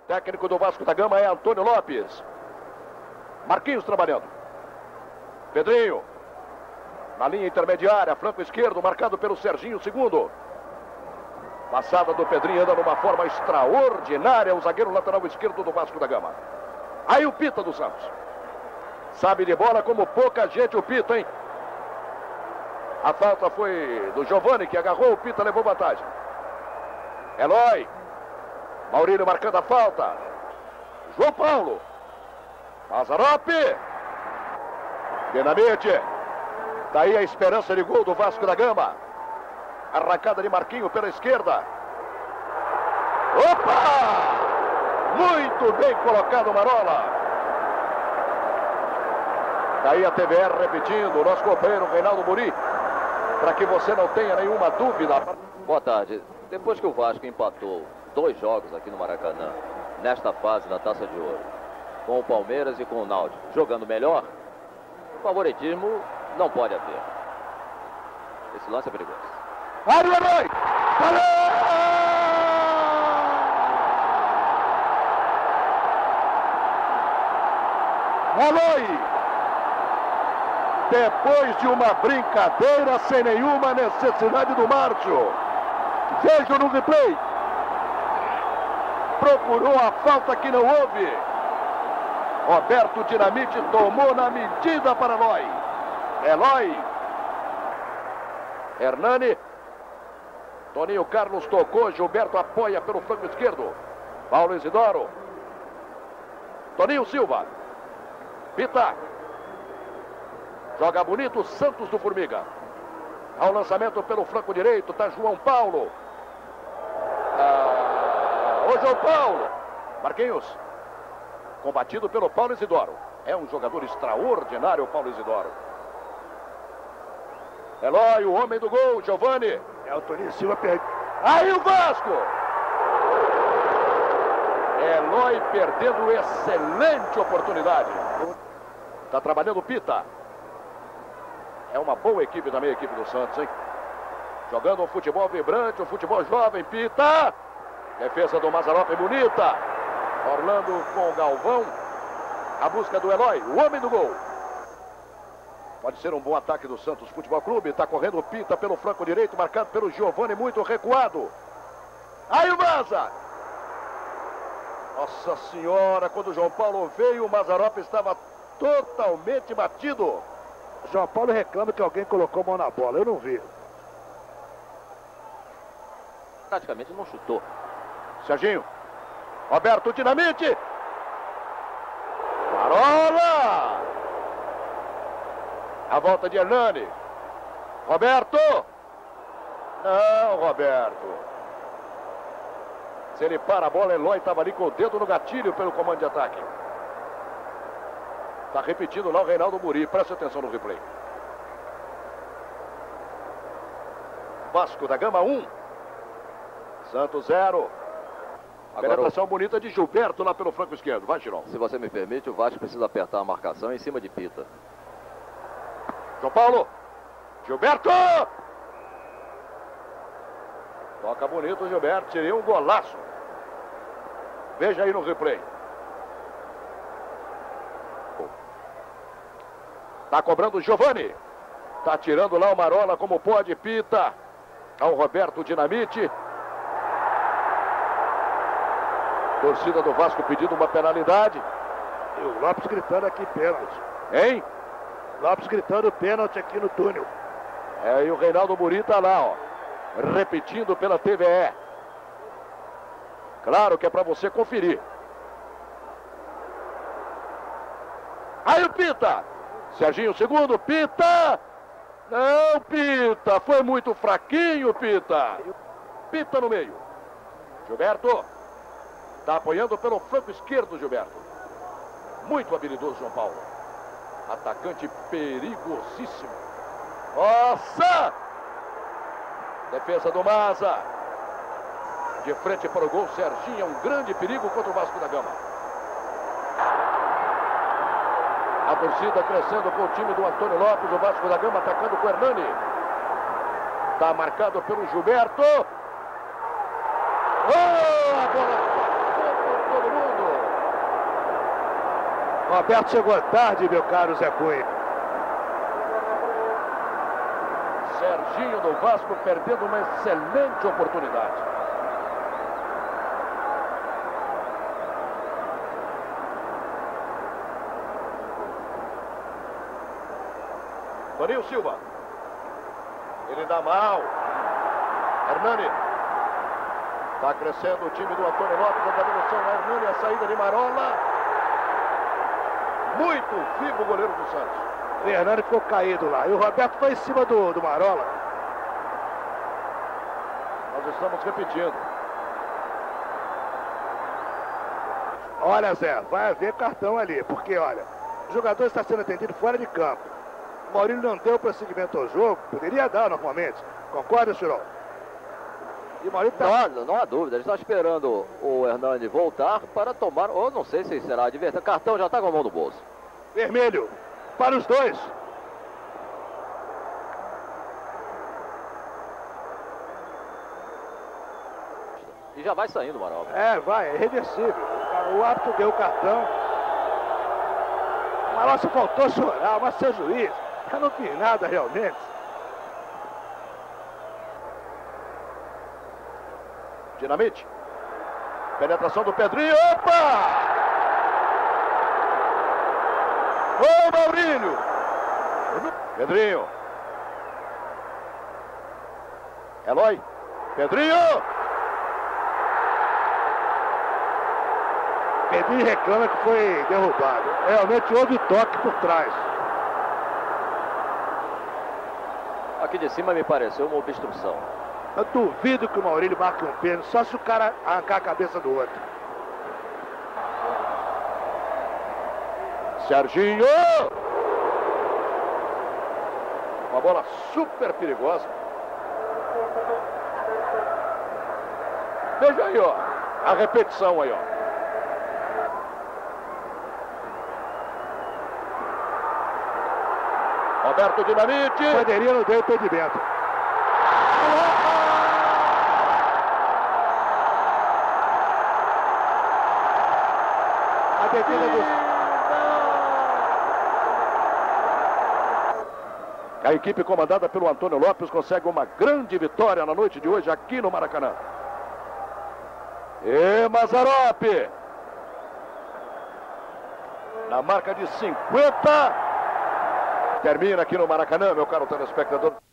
técnico do Vasco da Gama é Antônio Lopes. Marquinhos trabalhando. Pedrinho. Na linha intermediária, flanco esquerdo, marcado pelo Serginho, segundo. Passada do Pedrinho, anda numa forma extraordinária, o zagueiro lateral esquerdo do Vasco da Gama. Aí o Pita do Santos. Sabe de bola como pouca gente o Pita, hein? A falta foi do Giovani, que agarrou, o Pita levou vantagem. Eloy. Maurílio marcando a falta. João Paulo. Mazzaropi. Dinamite. Daí a esperança de gol do Vasco da Gama. Arrancada de Marquinho pela esquerda. Opa! Muito bem colocado, Marola. Daí a TVR repetindo, nosso companheiro Reinaldo Muri, para que você não tenha nenhuma dúvida. Boa tarde. Depois que o Vasco empatou 2 jogos aqui no Maracanã, nesta fase da Taça de Ouro, com o Palmeiras e com o Náutico jogando melhor, favoritismo não pode haver. Esse lance é perigoso. Mário Eloy! Eloy! Depois de uma brincadeira sem nenhuma necessidade do Márcio. Veja no replay. Procurou a falta que não houve. Roberto Dinamite tomou na medida para Eloy. Eloy. Hernani. Toninho Carlos tocou. Gilberto apoia pelo flanco esquerdo. Paulo Isidoro. Toninho Silva. Pita. Joga bonito Santos do Formiga. Ao lançamento pelo flanco direito está João Paulo. O João Paulo. Marquinhos. Combatido pelo Paulo Isidoro. É um jogador extraordinário o Paulo Isidoro. Eloy, o homem do gol, Giovani. É o Toninho Silva perde. Aí o Vasco. Eloy perdendo excelente oportunidade. Está trabalhando o Pita. É uma boa equipe também, a equipe do Santos, hein? Jogando um futebol vibrante, um futebol jovem, Pita. Defesa do Mazzaropi bonita. Orlando com o Galvão. A busca do Eloy, o homem do gol. Pode ser um bom ataque do Santos Futebol Clube. Está correndo o Pita pelo flanco direito, marcado pelo Giovani, muito recuado. Aí o Mazza. Nossa Senhora, quando o João Paulo veio, o Mazzaropi estava totalmente batido. João Paulo reclama que alguém colocou a mão na bola. Eu não vi. Praticamente não chutou. Serginho. Roberto Dinamite. Marola. A volta de Hernani. Roberto. Não, Roberto. Se ele para a bola, Eloy estava ali com o dedo no gatilho pelo comando de ataque. Está repetindo lá o Reinaldo Muri. Preste atenção no replay. Vasco da Gama 1. Santos 0. Penetração bonita de Gilberto lá pelo flanco esquerdo. Vai, Girão. Se você me permite, o Vasco precisa apertar a marcação em cima de Pita. João Paulo. Gilberto. Toca bonito o Gilberto. Seria um golaço. Veja aí no replay. Tá cobrando o Giovani. Tá tirando lá o Marola como pode. Pita. Ao Roberto Dinamite. Torcida do Vasco pedindo uma penalidade. E o Lopes gritando aqui pênalti. Hein? Lopes gritando pênalti aqui no túnel. É, e o Reinaldo Muri tá lá, ó. Repetindo pela TVE. Claro que é para você conferir. Aí o Pita. Serginho, segundo. Pita. Não, Pita. Foi muito fraquinho, Pita. Pita no meio. Gilberto. Está apoiando pelo flanco esquerdo, Gilberto. Muito habilidoso, João Paulo. Atacante perigosíssimo. Nossa! Defesa do Mazza. De frente para o gol, Serginho. É um grande perigo contra o Vasco da Gama. A torcida crescendo com o time do Antônio Lopes. O Vasco da Gama atacando com o Hernani. Está marcado pelo Gilberto. Oh, a bola passou por todo mundo. Roberto chegou tarde, meu caro Zé Cunha. Serginho do Vasco perdendo uma excelente oportunidade. Toninho Silva. Ele dá mal. Hernani. Está crescendo o time do Antônio Lopes. A devolução a Hernani. A saída de Marola. Muito vivo o goleiro do Santos. O Hernani ficou caído lá. E o Roberto foi em cima do Marola. Nós estamos repetindo. Olha, Zé, vai haver cartão ali. Porque, olha, o jogador está sendo atendido fora de campo. O Maurílio não deu prosseguimento ao jogo. Poderia dar normalmente. Concorda, Chirol? E o Maurílio tá... não há dúvida. Ele está esperando o Hernani voltar para tomar, ou não sei se será advertido. Cartão já está com a mão no bolso. Vermelho para os dois. E já vai saindo o Marola. Vai, é reversível. O árbitro deu o cartão. O Marola só faltou chorar, mas seu juiz, eu não fiz nada realmente. Dinamite. Penetração do Pedrinho. Opa! Ô, Maurílio! Pedrinho. Eloy. Pedrinho! Pedrinho reclama que foi derrubado. Realmente houve toque por trás. Aqui de cima me pareceu uma obstrução. Eu duvido que o Maurílio marque um pênalti, só se o cara arrancar a cabeça do outro. Serginho! Uma bola super perigosa. Veja aí, ó. A repetição aí, ó. Roberto Dinamite. O bandeirinha não deu impedimento. A defesa do... A equipe comandada pelo Antônio Lopes consegue uma grande vitória na noite de hoje aqui no Maracanã. E Mazzaropi. Na marca de 50. Termina aqui no Maracanã, meu caro telespectador.